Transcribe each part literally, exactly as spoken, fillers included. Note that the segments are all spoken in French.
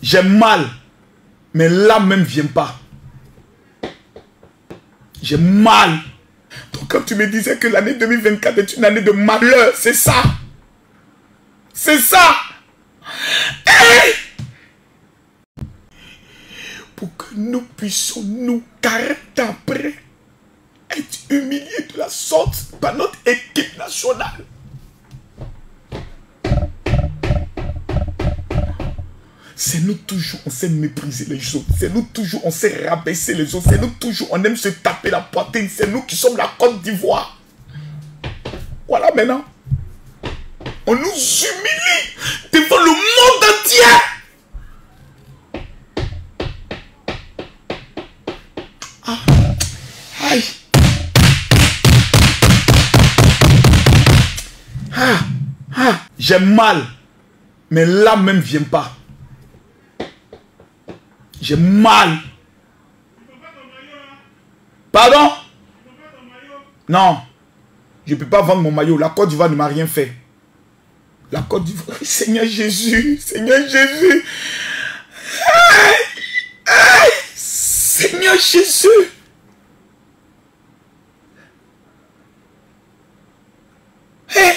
J'ai mal. Mais là même vient pas. J'ai mal. Donc quand tu me disais que l'année deux mille vingt-quatre est une année de malheur, c'est ça. C'est ça. Hey! Pour que nous puissions, nous, quarante ans après, être humiliés de la sorte par notre équipe nationale. C'est nous toujours, on sait mépriser les autres. C'est nous toujours, on sait rabaisser les autres. C'est nous toujours, on aime se taper la poitrine. C'est nous qui sommes la Côte d'Ivoire. Voilà maintenant. On nous humilie devant le monde entier. Ah. Aïe. Ah. Ah. J'ai mal. Mais là même vient pas. J'ai mal. Pardon? Non. Je ne peux pas vendre mon maillot. La Côte d'Ivoire ne m'a rien fait. La Côte d'Ivoire. Seigneur Jésus. Seigneur Jésus. Aïe. Aïe. Seigneur Jésus. Hey.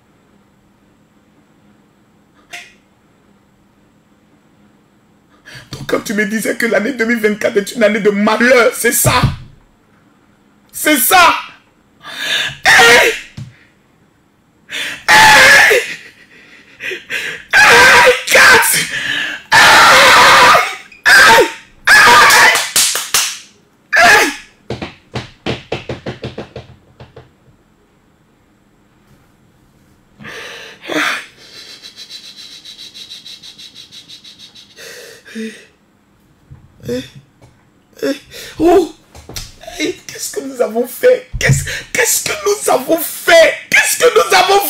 Donc quand tu me disais que l'année deux mille vingt-quatre est une année de malheur, c'est ça. C'est ça. Hey. Hey. Hey, cat. Hey. Hey. Hey. Hey. Hey. Hey. Oh. Hey. Qu'est-ce que nous avons fait? Qu'est-ce qu'est-ce que nous avons fait? Qu'est-ce que nous avons